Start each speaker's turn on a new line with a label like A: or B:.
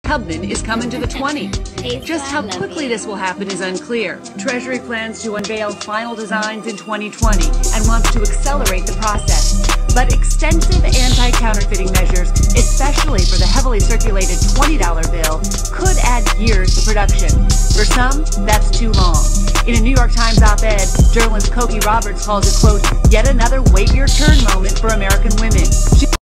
A: Tubman is coming to the 20. Just how quickly this will happen is unclear. Treasury plans to unveil final designs in 2020 and wants to accelerate the process. But extensive anti-counterfeiting measures, especially for the heavily circulated $20 bill, could add years to production. For some, that's too long. In a New York Times op-ed, journalist Cokie Roberts calls it, quote, yet another wait your turn moment for American women.